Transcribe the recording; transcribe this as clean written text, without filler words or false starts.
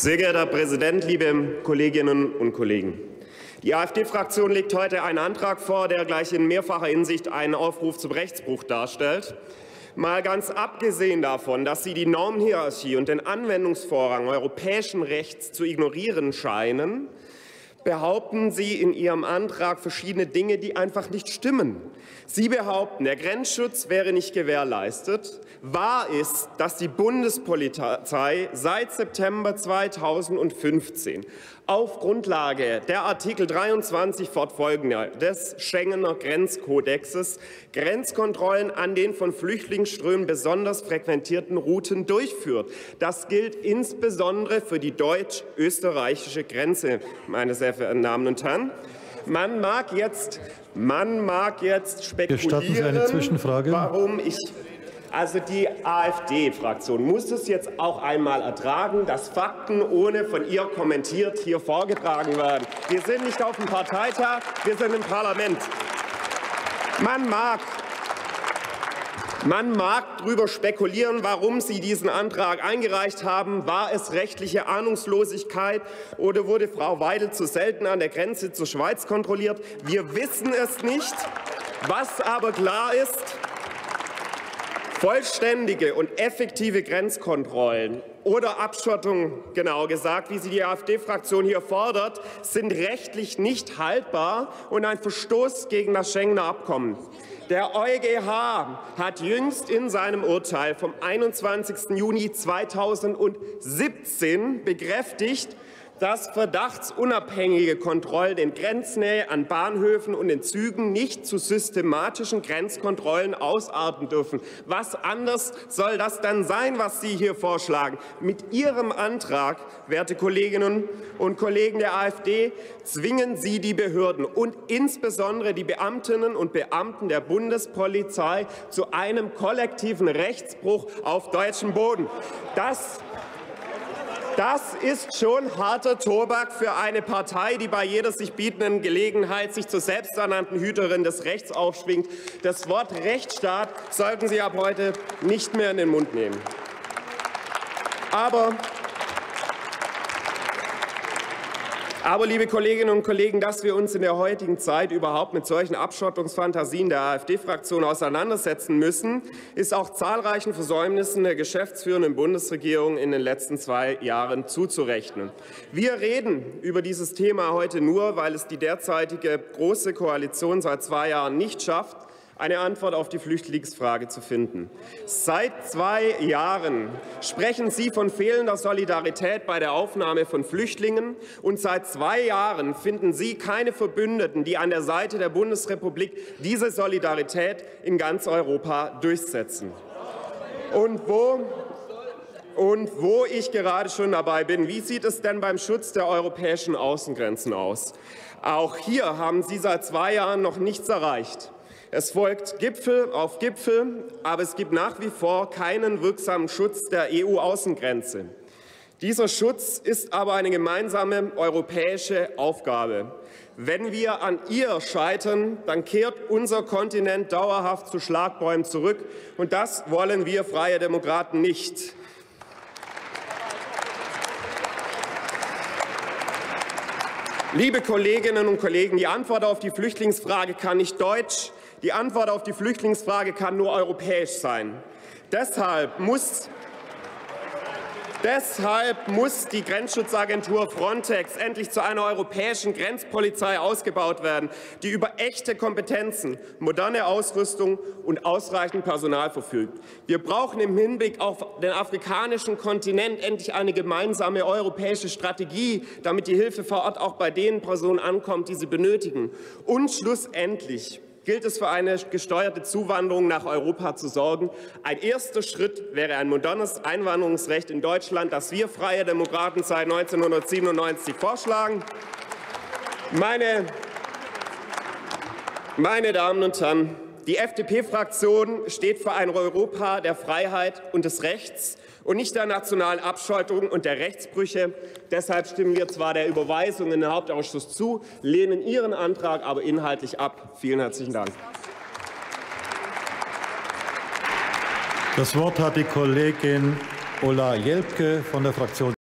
Sehr geehrter Herr Präsident, liebe Kolleginnen und Kollegen! Die AfD-Fraktion legt heute einen Antrag vor, der gleich in mehrfacher Hinsicht einen Aufruf zum Rechtsbruch darstellt. Mal ganz abgesehen davon, dass Sie die Normhierarchie und den Anwendungsvorrang europäischen Rechts zu ignorieren scheinen, behaupten Sie in Ihrem Antrag verschiedene Dinge, die einfach nicht stimmen. Sie behaupten, der Grenzschutz wäre nicht gewährleistet. Wahr ist, dass die Bundespolizei seit September 2015 auf Grundlage der Artikel 23 fortfolgender des Schengener Grenzkodexes Grenzkontrollen an den von Flüchtlingsströmen besonders frequentierten Routen durchführt. Das gilt insbesondere für die deutsch-österreichische Grenze, meine sehr verehrten Damen und Herren. Man mag jetzt spekulieren, warum ich... Also die AfD-Fraktion muss es jetzt auch einmal ertragen, dass Fakten ohne von ihr kommentiert hier vorgetragen werden. Wir sind nicht auf dem Parteitag, wir sind im Parlament. Man mag darüber spekulieren, warum Sie diesen Antrag eingereicht haben. War es rechtliche Ahnungslosigkeit oder wurde Frau Weidel zu selten an der Grenze zur Schweiz kontrolliert? Wir wissen es nicht. Was aber klar ist: Vollständige und effektive Grenzkontrollen oder Abschottung, genau gesagt, wie sie die AfD-Fraktion hier fordert, sind rechtlich nicht haltbar und ein Verstoß gegen das Schengener Abkommen. Der EuGH hat jüngst in seinem Urteil vom 21. Juni 2017 bekräftigt, dass verdachtsunabhängige Kontrollen in Grenznähe an Bahnhöfen und in Zügen nicht zu systematischen Grenzkontrollen ausarten dürfen. Was anders soll das dann sein, was Sie hier vorschlagen? Mit Ihrem Antrag, werte Kolleginnen und Kollegen der AfD, zwingen Sie die Behörden und insbesondere die Beamtinnen und Beamten der Bundespolizei zu einem kollektiven Rechtsbruch auf deutschem Boden. Das ist schon harter Tobak für eine Partei, die bei jeder sich bietenden Gelegenheit sich zur selbsternannten Hüterin des Rechts aufschwingt. Das Wort Rechtsstaat sollten Sie ab heute nicht mehr in den Mund nehmen. Aber, liebe Kolleginnen und Kollegen, dass wir uns in der heutigen Zeit überhaupt mit solchen Abschottungsfantasien der AfD-Fraktion auseinandersetzen müssen, ist auch zahlreichen Versäumnissen der geschäftsführenden Bundesregierung in den letzten 2 Jahren zuzurechnen. Wir reden über dieses Thema heute nur, weil es die derzeitige Große Koalition seit 2 Jahren nicht schafft, eine Antwort auf die Flüchtlingsfrage zu finden. Seit 2 Jahren sprechen Sie von fehlender Solidarität bei der Aufnahme von Flüchtlingen, und seit 2 Jahren finden Sie keine Verbündeten, die an der Seite der Bundesrepublik diese Solidarität in ganz Europa durchsetzen. Und wo ich gerade schon dabei bin: Wie sieht es denn beim Schutz der europäischen Außengrenzen aus? Auch hier haben Sie seit 2 Jahren noch nichts erreicht. Es folgt Gipfel auf Gipfel, aber es gibt nach wie vor keinen wirksamen Schutz der EU-Außengrenze. Dieser Schutz ist aber eine gemeinsame europäische Aufgabe. Wenn wir an ihr scheitern, dann kehrt unser Kontinent dauerhaft zu Schlagbäumen zurück, und das wollen wir Freie Demokraten nicht. Liebe Kolleginnen und Kollegen, die Antwort auf die Flüchtlingsfrage kann nicht deutsch, die Antwort auf die Flüchtlingsfrage kann nur europäisch sein. Deshalb muss die Grenzschutzagentur Frontex endlich zu einer europäischen Grenzpolizei ausgebaut werden, die über echte Kompetenzen, moderne Ausrüstung und ausreichend Personal verfügt. Wir brauchen im Hinblick auf den afrikanischen Kontinent endlich eine gemeinsame europäische Strategie, damit die Hilfe vor Ort auch bei den Personen ankommt, die sie benötigen. Und schlussendlich gilt es, für eine gesteuerte Zuwanderung nach Europa zu sorgen. Ein erster Schritt wäre ein modernes Einwanderungsrecht in Deutschland, das wir Freie Demokraten seit 1997 vorschlagen. Meine Damen und Herren, die FDP-Fraktion steht für ein Europa der Freiheit und des Rechts und nicht der nationalen Abschottung und der Rechtsbrüche. Deshalb stimmen wir zwar der Überweisung in den Hauptausschuss zu, lehnen Ihren Antrag aber inhaltlich ab. Vielen herzlichen Dank. Das Wort hat die Kollegin Ola Jelpke von der Fraktion